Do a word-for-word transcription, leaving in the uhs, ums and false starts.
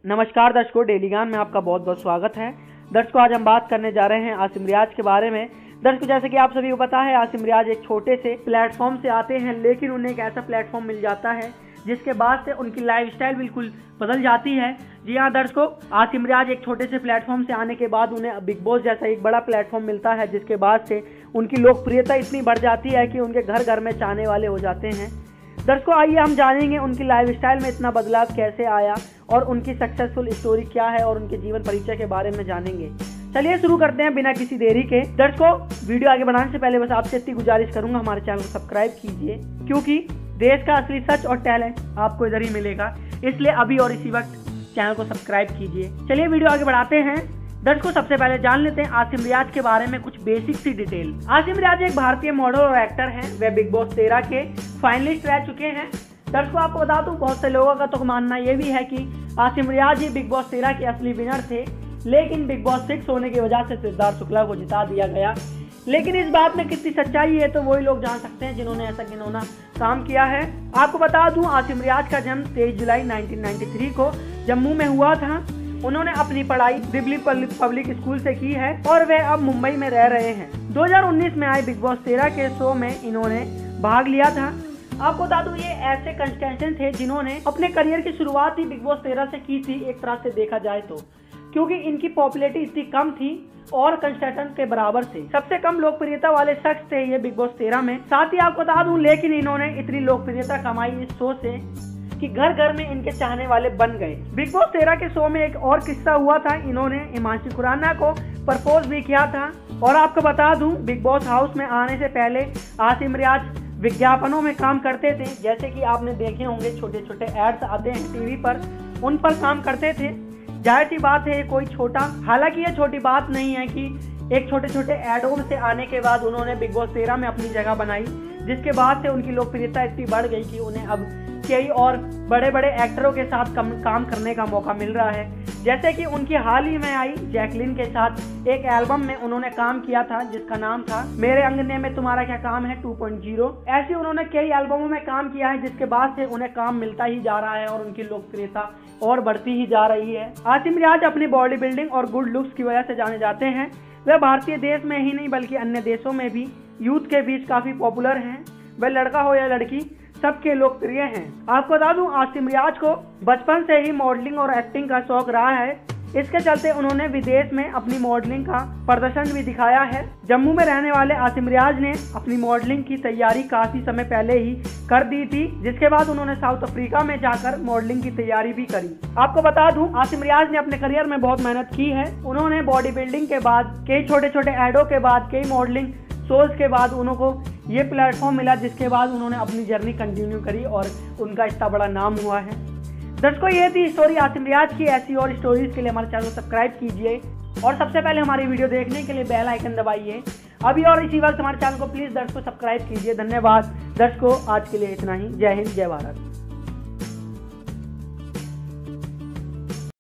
नमस्कार दर्शकों, डेली ज्ञान में आपका बहुत बहुत स्वागत है। दर्शकों, आज हम बात करने जा रहे हैं आसिम रियाज के बारे में। दर्शकों, जैसे कि आप सभी को पता है, आसिम रियाज एक छोटे से प्लेटफॉर्म से आते हैं, लेकिन उन्हें एक ऐसा प्लेटफॉर्म मिल जाता है जिसके बाद से उनकी लाइफस्टाइल बिल्कुल बदल जाती है। जी हाँ दर्शकों, आसिम रियाज एक छोटे से प्लेटफॉर्म से आने के बाद उन्हें बिग बॉस जैसा एक बड़ा प्लेटफॉर्म मिलता है, जिसके बाद से उनकी लोकप्रियता इतनी बढ़ जाती है कि उनके घर घर में चाहने वाले हो जाते हैं। दर्शकों, आइए हम जानेंगे उनकी लाइफस्टाइल में इतना बदलाव कैसे आया और उनकी सक्सेसफुल स्टोरी क्या है और उनके जीवन परिचय के बारे में जानेंगे। चलिए शुरू करते हैं बिना किसी देरी के। दर्शकों, वीडियो आगे बढ़ाने से पहले बस आपसे इतनी गुजारिश करूंगा, हमारे चैनल को सब्सक्राइब कीजिए, क्योंकि देश का असली सच और टैलेंट आपको इधर ही मिलेगा। इसलिए अभी और इसी वक्त चैनल को सब्सक्राइब कीजिए। चलिए वीडियो आगे बढ़ाते हैं। दर्शकों, सबसे पहले जान लेते हैं आसिम रियाज के बारे में कुछ बेसिक सी डिटेल। आसिम रियाज एक भारतीय मॉडल और एक्टर हैं। वे बिग बॉस तेरह के फाइनलिस्ट रह चुके हैं। दर्शकों, आपको बता दूं, बहुत से लोगों का तो मानना यह भी है कि आसिम रियाज ही बिग बॉस तेरह के असली विनर थे, लेकिन बिग बॉस सिक्स होने की वजह से सिद्धार्थ शुक्ला को जिता दिया गया। लेकिन इस बात में कितनी सच्चाई है तो वही लोग जान सकते हैं जिन्होंने ऐसा घिनौना काम किया है। आपको बता दूं, आसिम रियाज का जन्म तेईस जुलाई उन्नीस सौ तिरानवे को जम्मू में हुआ था। उन्होंने अपनी पढ़ाई दिल्ली पब्लिक स्कूल से की है और वे अब मुंबई में रह रहे हैं। दो हज़ार उन्नीस में आए बिग बॉस तेरह के शो में इन्होंने भाग लिया था। आपको बता दूं, ये ऐसे कंटेस्टेंट थे जिन्होंने अपने करियर की शुरुआत ही बिग बॉस तेरह से की थी, एक तरह से देखा जाए तो, क्योंकि इनकी पॉपुलैरिटी इतनी कम थी और कंटेस्टेंट के बराबर थे। सबसे कम लोकप्रियता वाले शख्स थे ये बिग बॉस तेरह में। साथ ही आपको बता दूं, लेकिन इन्होंने इतनी लोकप्रियता कमाई इस शो से कि घर घर में इनके चाहने वाले बन गए। बिग बॉस तेरह के शो में एक और किस्सा हुआ था। इन्होंने हिमांशी खुराना को प्रपोज भी किया था। और आपको बता दूं, बिग बॉस हाउस में आने से पहले आसिम रियाज विज्ञापनों में काम करते थे। जैसे कि आपने देखे होंगे, छोटे छोटे एड्स आते हैं टीवी पर, उन पर काम करते थे। जाहिर सी बात है, कोई छोटा हालांकि ये छोटी बात नहीं है कि एक छोटे छोटे एडों से आने के बाद उन्होंने बिग बॉस तेरह में अपनी जगह बनाई, जिसके बाद से उनकी लोकप्रियता इतनी बढ़ गई कि उन्हें अब कई और बड़े बड़े एक्टरों के साथ कम, काम करने का मौका मिल रहा है। जैसे कि उनकी हाल ही में आई जैकलिन के साथ एक एल्बम में उन्होंने काम किया था, जिसका नाम था मेरे अंगने में तुम्हारा क्या काम है टू पॉइंट ज़ीरो। ऐसे उन्होंने कई एल्बमों में काम किया है, जिसके बाद से उन्हें काम मिलता ही जा रहा है और उनकी लोकप्रियता और बढ़ती ही जा रही है। आसिम रियाज अपनी बॉडी बिल्डिंग और गुड लुक्स की वजह से जाने जाते हैं। वह भारतीय देश में ही नहीं बल्कि अन्य देशों में भी यूथ के बीच काफी पॉपुलर हैं। वह लड़का हो या लड़की, सबके लोकप्रिय हैं। आपको बता दूं, आसिम रियाज को बचपन से ही मॉडलिंग और एक्टिंग का शौक रहा है। इसके चलते उन्होंने विदेश में अपनी मॉडलिंग का प्रदर्शन भी दिखाया है। जम्मू में रहने वाले आसिम रियाज ने अपनी मॉडलिंग की तैयारी काफी समय पहले ही कर दी थी, जिसके बाद उन्होंने साउथ अफ्रीका में जाकर मॉडलिंग की तैयारी भी करी। आपको बता दूं, आसिम रियाज ने अपने करियर में बहुत मेहनत की है। उन्होंने बॉडी बिल्डिंग के बाद, कई छोटे छोटे एडों के बाद, कई मॉडलिंग शोज के बाद उनको ये प्लेटफॉर्म मिला, जिसके बाद उन्होंने अपनी जर्नी कंटिन्यू करी और उनका इतना बड़ा नाम हुआ है। दर्शकों, ये थी स्टोरी आसिम रियाज की। ऐसी और स्टोरीज के लिए हमारे चैनल को सब्सक्राइब कीजिए और सबसे पहले हमारी वीडियो देखने के लिए बेल आइकन दबाइए। अभी और इसी वक्त हमारे चैनल को प्लीज दर्शकों सब्सक्राइब कीजिए। धन्यवाद दर्शकों, आज के लिए इतना ही। जय हिंद, जय भारत।